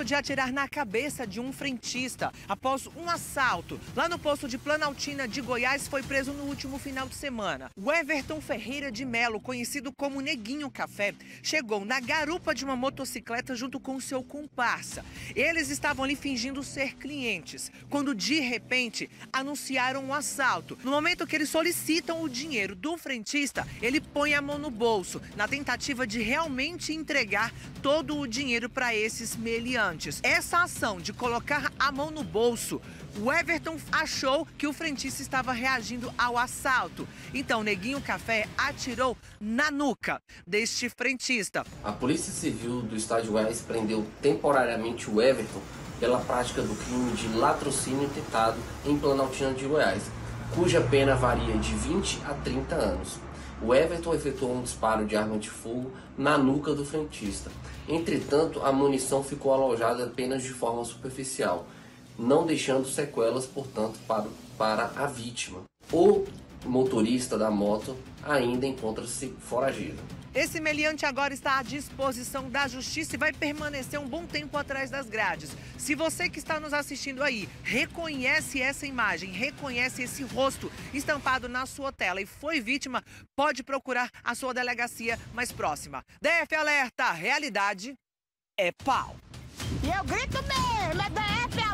de atirar na cabeça de um frentista após um assalto lá no posto de Planaltina de Goiás foi preso no último final de semana. O Everton Ferreira de Melo, conhecido como Neguinho Café, chegou na garupa de uma motocicleta junto com seu comparsa. Eles estavam ali fingindo ser clientes, quando de repente anunciaram um assalto. No momento que eles solicitam o dinheiro do frentista, ele põe a mão no bolso, na tentativa de realmente entregar todo o dinheiro para esses meliantes. Essa ação de colocar a mão no bolso, o Everton achou que o frentista estava reagindo ao assalto. Então, Neguinho Café atirou na nuca deste frentista. A Polícia Civil do Estado de Goiás prendeu temporariamente o Everton pela prática do crime de latrocínio tentado em Planaltina de Goiás, cuja pena varia de 20 a 30 anos. O Everton efetuou um disparo de arma de fogo na nuca do frentista. Entretanto, a munição ficou alojada apenas de forma superficial, não deixando sequelas, portanto, para a vítima. O motorista da moto ainda encontra-se foragido. Esse meliante agora está à disposição da justiça e vai permanecer um bom tempo atrás das grades. Se você que está nos assistindo aí reconhece essa imagem, reconhece esse rosto estampado na sua tela e foi vítima, pode procurar a sua delegacia mais próxima. DF Alerta, realidade é pau. E eu grito mesmo, é DF